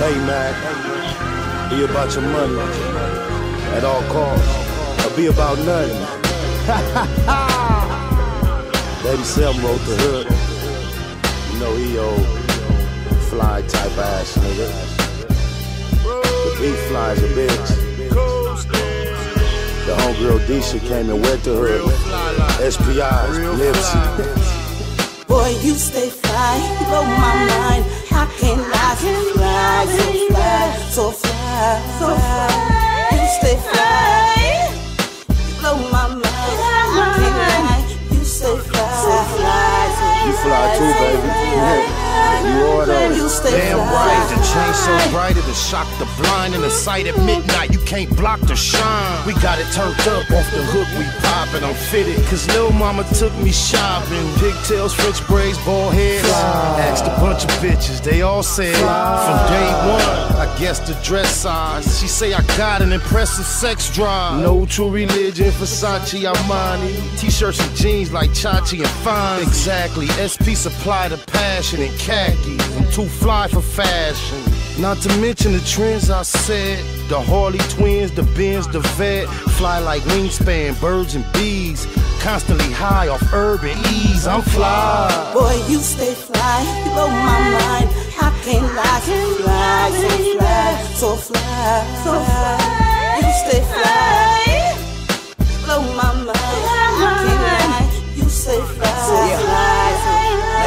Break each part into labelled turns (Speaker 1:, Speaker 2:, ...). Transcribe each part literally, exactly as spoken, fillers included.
Speaker 1: Hey man, be about your money at all costs, or be about nothing. Baby Seven wrote the hood. You know he old fly type ass nigga. The beat fly's a bitch. The homegirl Disha came and wet the hood. S P I, Nipsey.
Speaker 2: Boy, you stay fly, you blow my mind. I can't lie, so fly, so fly, so fly, so fly. You stay fly, you blow my mind. I can't lie, you stay fly, so fly, so fly.
Speaker 1: You fly too, baby. You order.
Speaker 3: Damn right, the chain so bright it'll shock the blind. In the sight at midnight, you can't block the shine. We got it turned up off the hook, we poppin'. I'm fitted, cause lil' mama took me shopping. Pigtails, French braids, bald heads. Asked a bunch of bitches, they all said from day one, I guess the dress size. She say I got an impressive sex drive. No true religion, Versace, Armani. T-shirts and jeans like Chachi and Fine. Exactly, S P supply the passion and khakis. I'm too fly for fashion. Not to mention the trends I said. The Harley twins, the Benz, the Vet. Fly like wingspan, birds and bees. Constantly high off urban ease. I'm fly.
Speaker 2: Boy, you stay fly, you blow my mind. I can't lie, so fly, so fly, so fly, so fly. You stay fly, you blow my mind. I can't lie, you stay fly, so fly, so fly.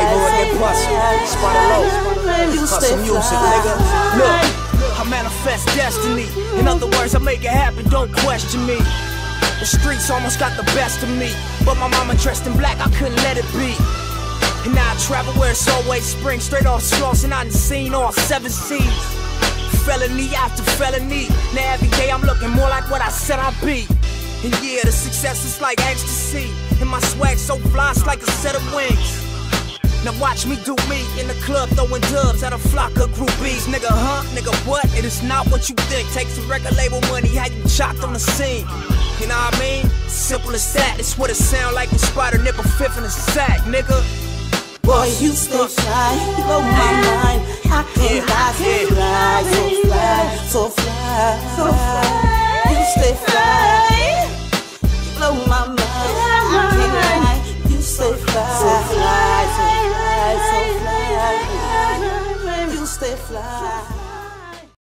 Speaker 4: Spot low, hustle music, nigga. Look, I manifest destiny. In other words, I make it happen, don't question me. The streets almost got the best of me, but my mama dressed in black, I couldn't let it be. And now I travel where it's always spring, straight off sloss, and I done seen all seven seas. Felony after felony, now every day I'm looking more like what I said I'd be. And yeah, the success is like ecstasy, and my swag so fly, it's like a set of wings. Now watch me do me in the club, throwing dubs at a flock of groupies. Nigga, huh? Nigga, what? It is not what you think. Take some record label money, how you chopped on the scene. You know what I mean? Simple as that. It's what it sound like when Spider nip a fifth in a sack, nigga.
Speaker 2: Boy, you stay fly, you blow my mind. I can't lie, so fly, so fly, so fly, so fly. You stay fly.